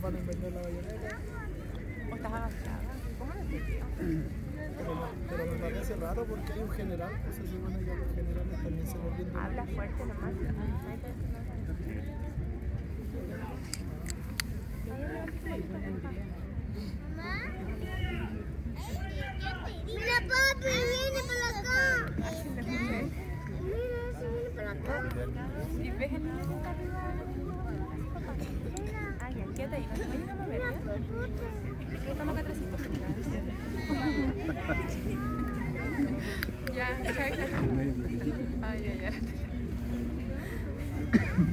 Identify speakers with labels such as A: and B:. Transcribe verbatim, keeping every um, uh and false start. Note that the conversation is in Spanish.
A: van a inventar la bayoneta.
B: ¿O estás agachada? ¿Cómo lo entendió?
A: Pero, pero me parece raro porque hay un general, pues se supone que los generales también se volviendo.
B: Habla fuerte nomás.
C: Mira, papi, viene para acá. Mira, se viene para acá.
B: ¿Y ves el niño que está arriba? Ay, ya, quédate ahí. ¿Voy a ir a mover? Toma acá atrásito. Ya, ya, ya. Ay, ya, ya.